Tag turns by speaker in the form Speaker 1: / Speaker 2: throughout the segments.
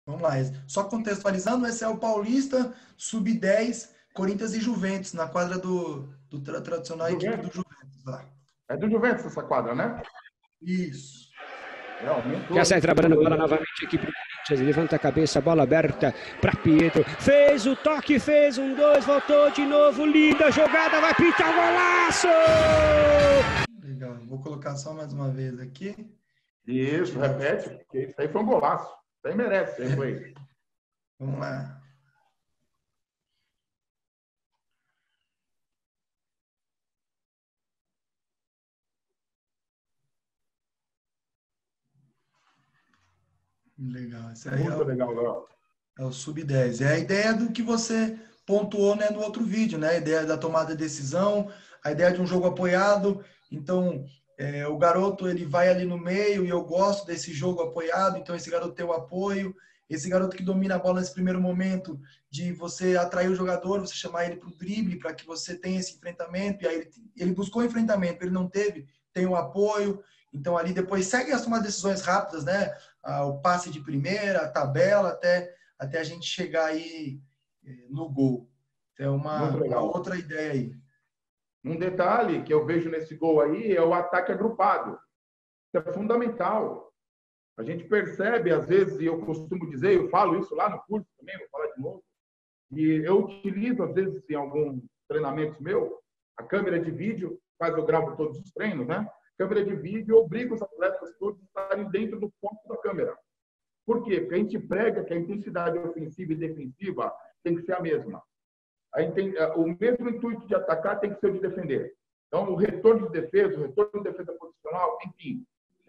Speaker 1: Vamos lá. Só contextualizando, esse é o Paulista, Sub-10, Corinthians e Juventus, na quadra do tradicional equipe do Juventus lá.
Speaker 2: É do Juventus essa quadra, né?
Speaker 1: Isso.
Speaker 3: Já sai trabalhando bola novamente a equipe do Corinthians, levanta a cabeça, bola aberta para Pietro, fez o toque, fez 1-2, voltou de novo, linda jogada, vai pintar o golaço!
Speaker 1: Legal, vou colocar só mais uma vez aqui.
Speaker 2: Isso, repete, porque isso aí foi um golaço, isso aí merece, isso aí foi.
Speaker 1: Vamos lá. Legal, isso aí
Speaker 2: Muito legal,
Speaker 1: é o Sub-10. É a ideia do que você pontuou, né, no outro vídeo, né? A ideia da tomada de decisão, a ideia de um jogo apoiado. Então, o garoto ele vai ali no meio e eu gosto desse jogo apoiado. Então, esse garoto tem o apoio. Esse garoto que domina a bola nesse primeiro momento, de você atrair o jogador, você chamar ele para o drible, para que você tenha esse enfrentamento. E aí ele buscou o enfrentamento, ele não teve, tem o apoio. Então, ali depois segue as tomadas de decisões rápidas, né? O passe de primeira, a tabela, até a gente chegar aí no gol. Então, uma outra ideia aí.
Speaker 2: Um detalhe que eu vejo nesse gol aí é o ataque agrupado. Isso é fundamental. A gente percebe, às vezes, e eu costumo dizer, eu falo isso lá no curso também, vou falar de novo, e eu utilizo, às vezes, em alguns treinamentos meus, a câmera de vídeo, quase eu gravo todos os treinos, né? Câmera de vídeo obriga os atletas todos a estarem dentro do ponto da câmera. Por quê? Porque a gente prega que a intensidade ofensiva e defensiva tem que ser a mesma. O mesmo intuito de atacar tem que ser o de defender. Então, o retorno de defesa, o retorno de defesa posicional, enfim.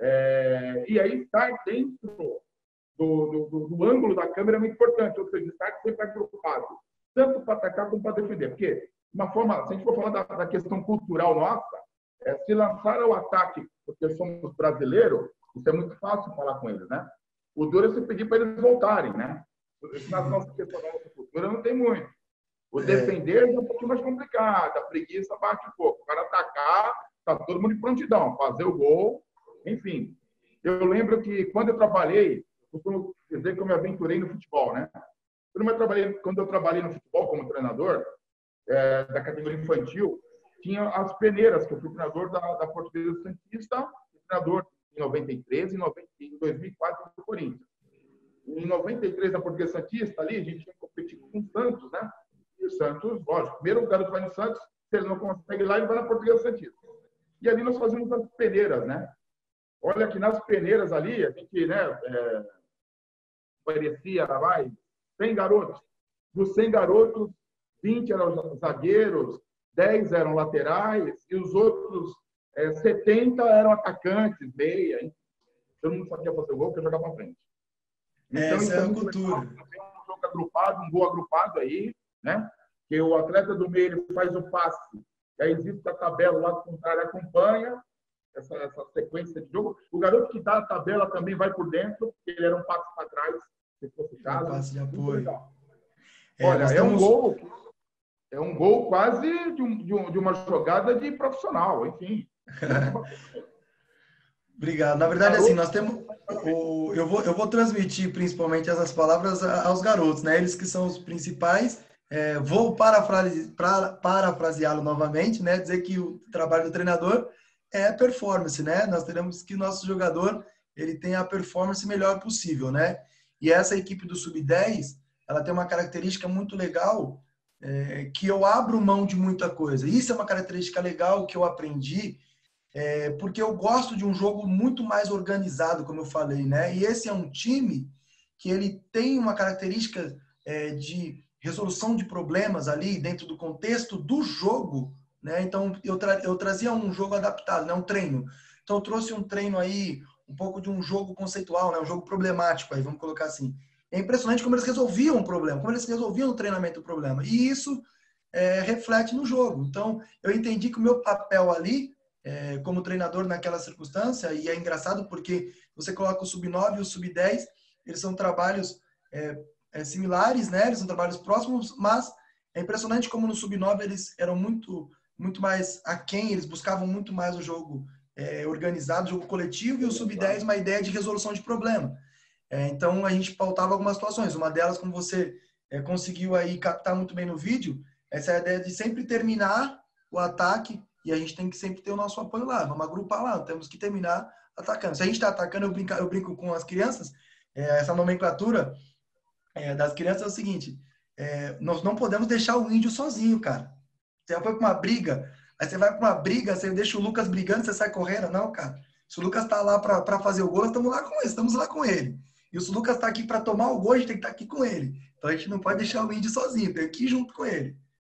Speaker 2: E aí, estar dentro do ângulo da câmera é muito importante, ou seja, estar sempre agrupado, tanto para atacar como para defender. Porque, uma forma, se a gente for falar da questão cultural nossa, se lançar ao ataque, porque somos brasileiros, isso é muito fácil falar com eles, né? O duro é você pedir para eles voltarem, né? Isso na nossa questão, na nossa cultura, não tem muito. O defender é um pouquinho mais complicado, a preguiça bate um pouco. O cara atacar, tá todo mundo de prontidão, fazer o gol, enfim. Eu lembro que quando eu trabalhei, costumo dizer que eu me aventurei no futebol, né? Quando eu trabalhei no futebol como treinador, da categoria infantil, tinha as peneiras, que eu fui treinador da Portuguesa Santista, treinador em 93 e em 2004 do Corinthians. Em 93, na Portuguesa Santista, ali, a gente tinha competido com o Santos, né? E o Santos, lógico, primeiro o garoto vai no Santos, se ele não consegue ir lá, ele vai na Portuguesa Santista. E ali nós fazíamos as peneiras, né? Olha que nas peneiras ali, a gente, né, parecia, 100 garotos. Dos 100 garotos, 20 eram zagueiros, 10 eram laterais e os outros 70 eram atacantes, meia. Hein? Todo mundo sabia fazer o gol, porque eu jogava para frente. Então,
Speaker 1: essa é a cultura.
Speaker 2: Um jogo agrupado, um gol agrupado aí, né? Que o atleta do meio ele faz o passe, e aí existe a tabela, o lado contrário acompanha essa sequência de jogo. O garoto que dá a tabela também vai por dentro, porque ele era um passo para trás, se fosse o caso.
Speaker 1: Um passe de apoio.
Speaker 2: Olha, é um gol quase de uma jogada de profissional, enfim.
Speaker 1: Obrigado. Na verdade, assim, nós temos... Eu vou transmitir principalmente essas palavras aos garotos, né? Eles que são os principais. Vou parafraseá-lo novamente, né? Dizer que o trabalho do treinador é performance, né? Nós teremos que o nosso jogador ele tenha a performance melhor possível, né? E essa equipe do Sub-10, ela tem uma característica muito legal, que eu abro mão de muita coisa. Isso é uma característica legal que eu aprendi, porque eu gosto de um jogo muito mais organizado, como eu falei, né? E esse é um time que ele tem uma característica de resolução de problemas ali dentro do contexto do jogo, né? Então, eu trazia um jogo adaptado, né? Um treino. Então, eu trouxe um treino aí, um pouco de um jogo conceitual, né? Um jogo problemático, aí, vamos colocar assim. É impressionante como eles resolviam o problema, como eles resolviam no treinamento o problema. E isso reflete no jogo. Então, eu entendi que o meu papel ali, como treinador naquela circunstância, e é engraçado porque você coloca o Sub-9 e o Sub-10, eles são trabalhos similares, né? Eles são trabalhos próximos, mas é impressionante como no Sub-9 eles eram muito mais aquém, eles buscavam muito mais o jogo organizado, o jogo coletivo, e o Sub-10 uma ideia de resolução de problema. Então, a gente pautava algumas situações. Uma delas, como você conseguiu aí captar muito bem no vídeo, essa é a ideia de sempre terminar o ataque e a gente tem que sempre ter o nosso apoio lá. Vamos agrupar lá, temos que terminar atacando. Se a gente está atacando, eu brinco com as crianças, essa nomenclatura das crianças é o seguinte, nós não podemos deixar o índio sozinho, cara. Você vai para uma briga, aí você vai para uma briga, você deixa o Lucas brigando, você sai correndo. Não, cara. Se o Lucas está lá para fazer o gol, estamos lá com ele. E se o Lucas está aqui para tomar o gol, a gente tem que estar aqui com ele. Então a gente não pode deixar o índio sozinho, tem que ir junto com ele.